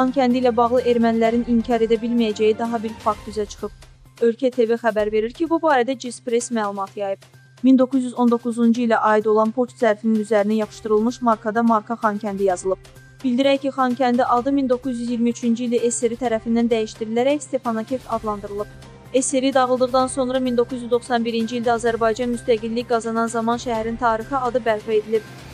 Xankəndi ilə bağlı ermənilərin inkar edə bilməyəcəyi daha bir fakt üzə çıxıb. Ölkə TV xəbər verir ki, bu barədə Cispress məlumat yayıb. 1919-cu ilə aid olan poçt zərfinin üzərinə yapışdırılmış markada marka Xankəndi yazılıb. Bildirək ki, Xankəndi adı 1923-cü ildə SSR tərəfindən dəyişdirilərək Stepanakert adlandırılıb. SSR dağıldıqdan sonra 1991-ci ildə Azərbaycan müstəqillik qazanan zaman şəhərin tarixi adı bərpa edilib.